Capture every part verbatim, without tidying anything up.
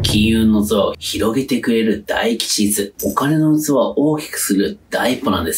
金運の器を広げてくれる大吉日。お金の器を大きくする第一歩なんです。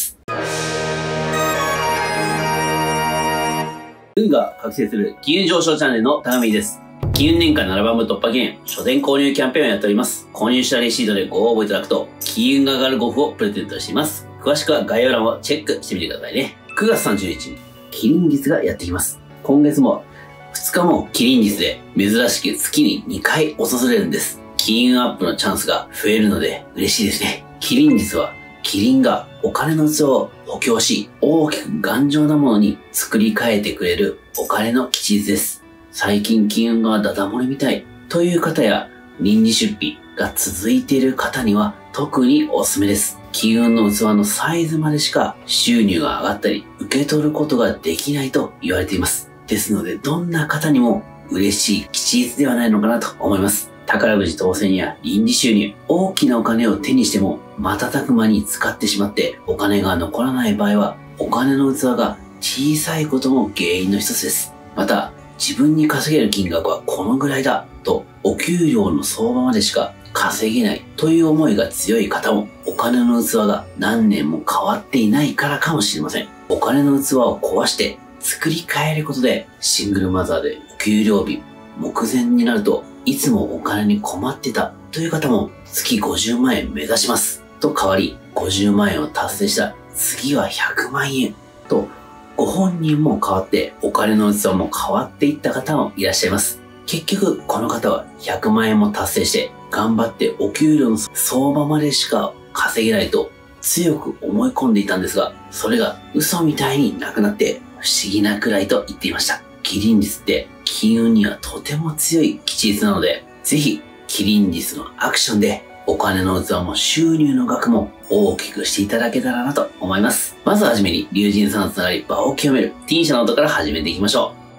運が覚醒する金運上昇チャンネルのたがみです。金運年間ななばんぶ突破記念書店購入キャンペーンをやっております。購入したレシートでご応募いただくと金運が上がるご符をプレゼントしています。詳しくは概要欄をチェックしてみてくださいね。くがつさんじゅうにちにキリン日がやってきます。今月もふつかもキリン日で珍しく月ににかい訪れるんです。金運アップのチャンスが増えるので嬉しいですね。キリン日はキリンがお金の器を補強し、大きく頑丈なものに作り変えてくれるお金の吉日です。最近金運がダダ漏れみたいという方や臨時出費が続いている方には特におすすめです。金運の器のサイズまでしか収入が上がったり受け取ることができないと言われています。ですのでどんな方にも嬉しい吉日ではないのかなと思います。宝くじ当選や臨時収入、大きなお金を手にしても瞬く間に使ってしまってお金が残らない場合はお金の器が小さいことも原因の一つです。また自分に稼げる金額はこのぐらいだとお給料の相場までしか稼げないという思いが強い方もお金の器が何年も変わっていないからかもしれません。お金の器を壊して作り変えることでシングルマザーでお給料日目前になるといつもお金に困ってたという方も月ごじゅうまんえん目指しますと変わりごじゅうまんえんを達成した次はひゃくまんえんとご本人も変わってお金の器も変わっていった方もいらっしゃいます。結局この方はひゃくまんえんも達成して頑張ってお給料の相場までしか稼げないと強く思い込んでいたんですが、それが嘘みたいになくなって不思議なくらいと言っていました。キリン日って金運にはとても強い吉日なので、ぜひキリン日のアクションでお金の器も収入の額も大きくしていただけたらなと思います。まずはじめに龍神さんのつながり場を清めるティーン社の音から始めていきましょう。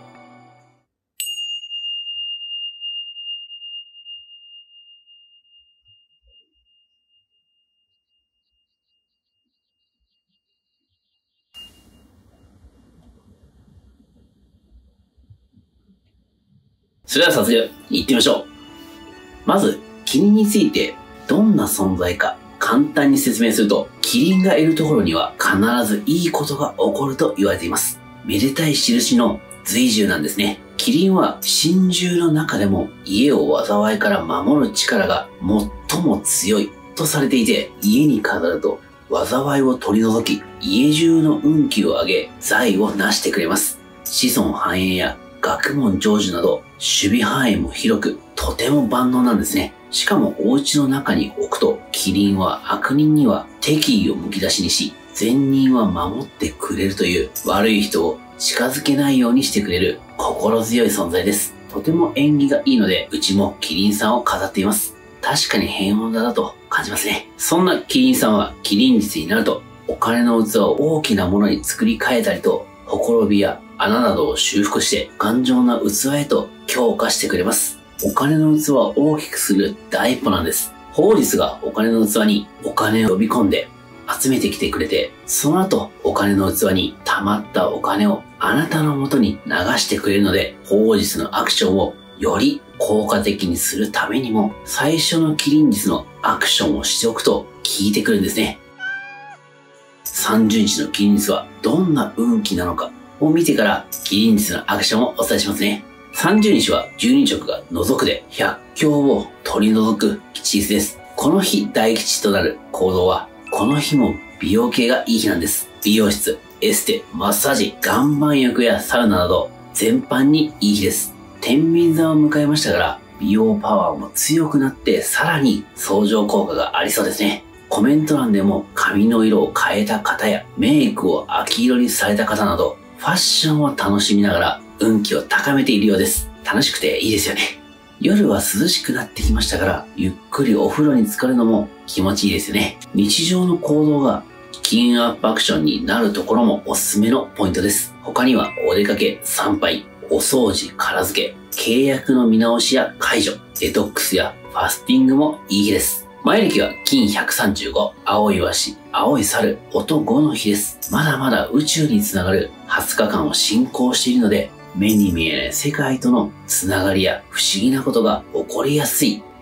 それでは早速行ってみましょう。まず、キリンについてどんな存在か簡単に説明すると、キリンがいるところには必ずいいことが起こると言われています。めでたい印の随獣なんですね。キリンは神獣の中でも家を災いから守る力が最も強いとされていて、家に飾ると災いを取り除き、家中の運気を上げ、財を成してくれます。子孫繁栄や学問成就など守備範囲も広くとても万能なんですね。しかもお家の中に置くとキリンは悪人には敵意をむき出しにし善人は守ってくれるという悪い人を近づけないようにしてくれる心強い存在です。とても縁起がいいのでうちもキリンさんを飾っています。確かに平穏だなと感じますね。そんなキリンさんはキリン日になるとお金の器を大きなものに作り変えたりとほころびや穴などを修復して頑丈な器へと強化してくれます。お金の器を大きくする第一歩なんです。法律がお金の器にお金を呼び込んで集めてきてくれて、その後お金の器に溜まったお金をあなたの元に流してくれるので、法律のアクションをより効果的にするためにも最初のキリン日のアクションをしておくと効いてくるんですね。さんじゅうにちのキリン日はどんな運気なのかを見てからキリン日のアクションをお伝えしますね。さんじゅうにちはじゅうにちょくが除くで百凶を取り除く吉日です。この日大吉となる行動は、この日も美容系がいい日なんです。美容室、エステ、マッサージ、岩盤浴やサウナなど全般にいい日です。天秤座を迎えましたから、美容パワーも強くなってさらに相乗効果がありそうですね。コメント欄でも髪の色を変えた方やメイクを秋色にされた方などファッションを楽しみながら運気を高めているようです。楽しくていいですよね。夜は涼しくなってきましたから、ゆっくりお風呂に浸かるのも気持ちいいですよね。日常の行動が金運アップアクションになるところもおすすめのポイントです。他にはお出かけ、参拝、お掃除、片付け、契約の見直しや解除、デトックスやファスティングもいい日です。前歴は金ひゃくさんじゅうご、青いワシ、青い猿、音ごの日です。まだまだ宇宙につながるはつかかんを進行しているので、目に見えない世界とのつながりや不思議なことが起こりやすい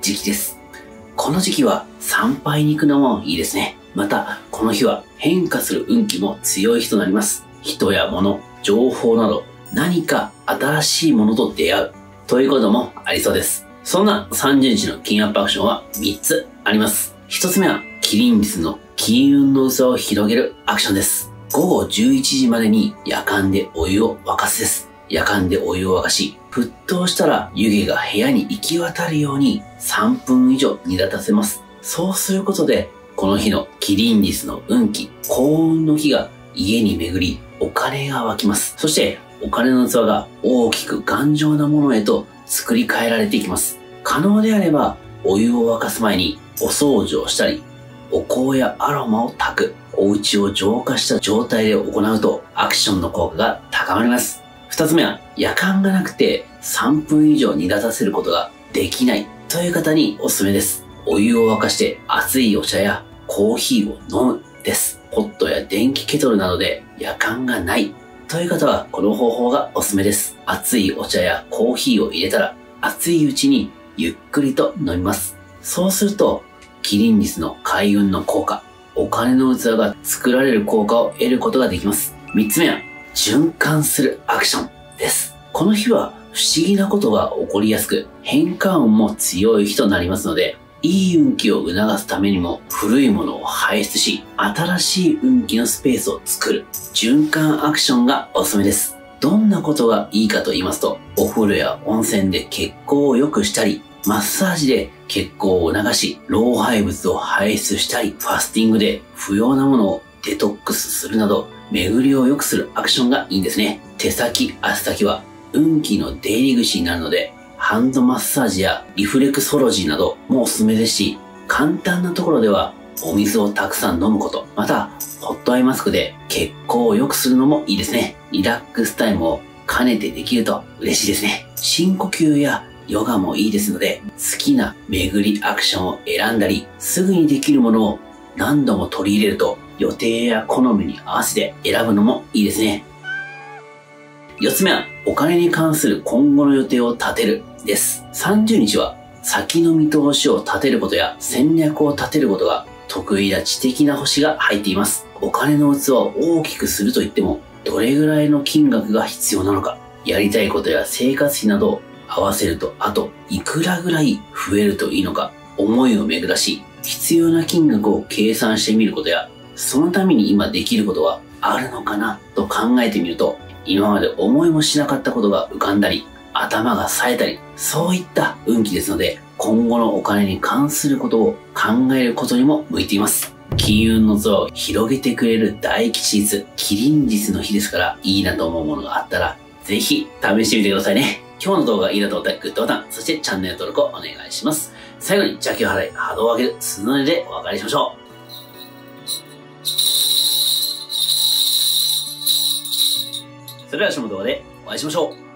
時期です。この時期は参拝に行くのもいいですね。また、この日は変化する運気も強い日となります。人や物、情報など何か新しいものと出会うということもありそうです。そんなさんじゅうにちの金アップアクションはみっつあります。ひとつめはキリンリスの金運の器を広げるアクションです。ごごじゅういちじまでに夜間でお湯を沸かすです。夜間でお湯を沸かし、沸騰したら湯気が部屋に行き渡るようにさんぷん以上煮立たせます。そうすることで、この日のキリンリスの運気、幸運の日が家に巡り、お金が湧きます。そして、お金の器が大きく頑丈なものへと作り変えられていきます。可能であれば、お湯を沸かす前にお掃除をしたり、お香やアロマを焚く、お家を浄化した状態で行うとアクションの効果が高まります。二つ目は、夜間がなくてさんぷん以上煮立たせることができないという方におすすめです。お湯を沸かして熱いお茶やコーヒーを飲むです。ポットや電気ケトルなどで夜間がないという方はこの方法がおすすめです。熱いお茶やコーヒーを入れたら熱いうちにゆっくりと飲みます。そうするとキリンリスの開運の効果、お金の器が作られる効果を得ることができます。三つ目は循環するアクションです。この日は不思議なことが起こりやすく変化運も強い日となりますので、いい運気を促すためにも古いものを排出し、新しい運気のスペースを作る循環アクションがおすすめです。どんなことがいいかと言いますと、お風呂や温泉で血行を良くしたり、マッサージで血行を促し、老廃物を排出したり、ファスティングで不要なものをデトックスするなど、巡りを良くするアクションがいいんですね。手先、足先は運気の出入り口になるので、ハンドマッサージやリフレクソロジーなどもおすすめですし、簡単なところではお水をたくさん飲むこと、またホットアイマスクで血行を良くするのもいいですね。リラックスタイムを兼ねてできると嬉しいですね。深呼吸やヨガもいいですので、好きな巡りアクションを選んだり、すぐにできるものを何度も取り入れると予定や好みに合わせて選ぶのもいいですね。四つ目はお金に関する今後の予定を立てるです。さんじゅうにちは先の見通しを立てることや戦略を立てることが得意な知的な星が入っています。お金の器を大きくするといっても、どれぐらいの金額が必要なのか、やりたいことや生活費などを合わせると、あといくらぐらい増えるといいのか、思いを巡らし、必要な金額を計算してみることや、そのために今できることはあるのかなと考えてみると、今まで思いもしなかったことが浮かんだり、頭が冴えたり、そういった運気ですので、今後のお金に関することを考えることにも向いています。金運の座を広げてくれる大吉日、キリンリスの日ですから、いいなと思うものがあったら、ぜひ試してみてくださいね。今日の動画がいいなと思ったらグッドボタン、そしてチャンネル登録をお願いします。最後に邪気を払い、波動を上げる鈴の音でお別れしましょう。それでは明日の動画でお会いしましょう。